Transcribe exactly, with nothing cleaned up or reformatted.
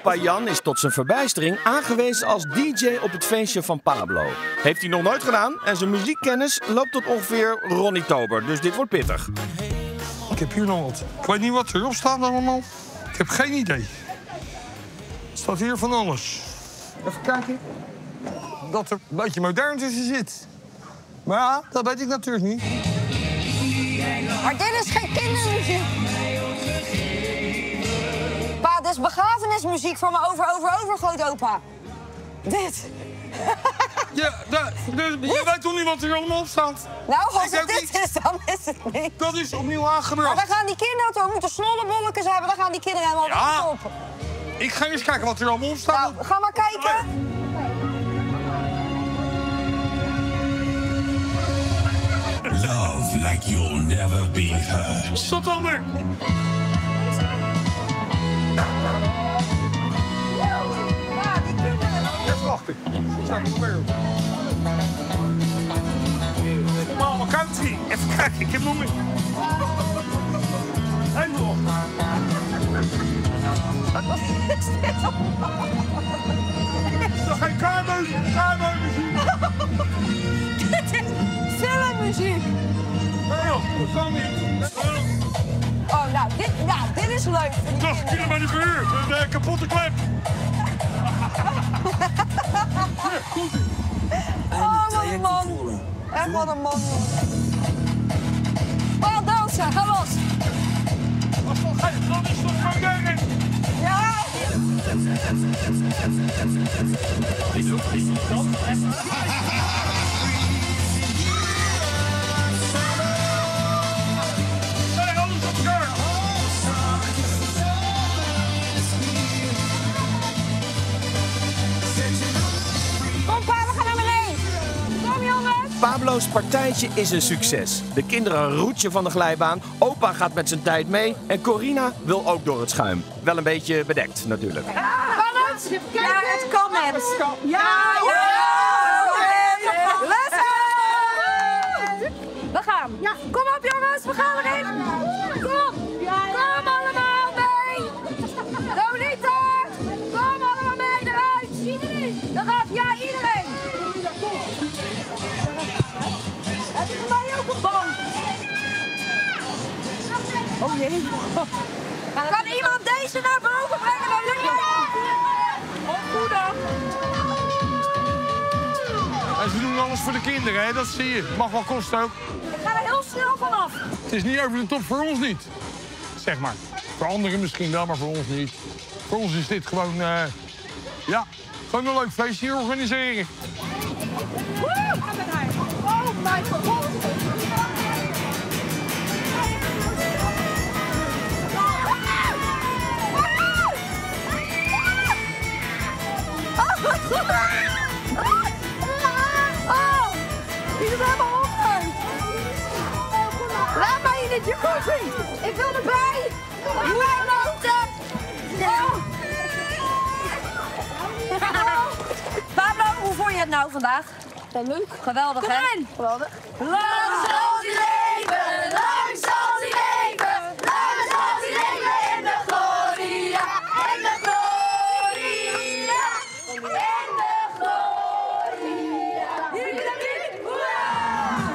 Opa Jan is tot zijn verbijstering aangewezen als D J op het feestje van Pablo. Heeft hij nog nooit gedaan en zijn muziekkennis loopt tot ongeveer Ronnie Tober. Dus dit wordt pittig. Ik heb hier nog wat. Ik weet niet wat erop staat allemaal. Ik heb geen idee. Er staat hier van alles. Even kijken. Dat er een beetje modern tussen zit. Maar ja, dat weet ik natuurlijk niet. Maar dit is geen kindermuziek. Pa, dit is begrafenismuziek van mijn over-over-overgrootopa. Dit. Ja, da, de, je weet toch niet wat er allemaal op staat? Nou, als Ik het dit niet. is, dan is het niet. Dat is opnieuw Maar aangebracht. dan gaan die kinderen toch, we moeten snollebolletjes hebben, dan gaan die kinderen helemaal Ja. op. Ik ga eens kijken wat er allemaal op staat. Nou, ga maar kijken. Love like you'll never be heard. Stop onder! Ja, die kinderen. Even wachten. Ik sta nog meer op. Mama country. Even kijken, ik heb nog meer. Helemaal. Wat is dit dan? Is toch geen Carbo-muziek? Dit is filmmuziek. Nee joh, dat kan niet. Oh, nou, dit, ja, dit is leuk. twaalf kilometer per uur, een uh, kapotte klep. Oh, wat een man. Echt wat een man. Oh, dansen, ga los. Dat is toch geen, dat is toch modern? Ja. Nee, alles op elkaar. Kom, pa, we gaan naar beneden. Kom, jongens. Pablo's partijtje is een succes. De kinderen roetje van de glijbaan, opa gaat met zijn tijd mee en Corina wil ook door het schuim. Wel een beetje bedekt natuurlijk. Kan het? Ja, het kan het. Ja, ja. Let's go. We gaan. Ja, kom op, jongens, we gaan erin. Kom. Kom allemaal mee. Donita, kom allemaal mee eruit. Iedereen. Eraf, ja, iedereen. Heb je voor mij ook een band? Oh jee. Kan iemand deze naar boven brengen? Dan lukt het. Oh, goedag. En ze doen alles voor de kinderen, hè? Dat zie je. Mag wel kosten ook. Ik ga er heel snel vanaf. Het is niet over de top voor ons niet. Zeg maar. Voor anderen misschien wel, maar voor ons niet. Voor ons is dit gewoon, uh, ja, gewoon een leuk feestje hier organiseren. Woe! Oh mijn god. Oh, die is helemaal honger. Laat mij in het jacuzzi. Ik wil erbij. Laat mij lopen. Pablo, hoe vond je het nou vandaag? Ja, leuk. Geweldig, hè? Geweldig. Let's go!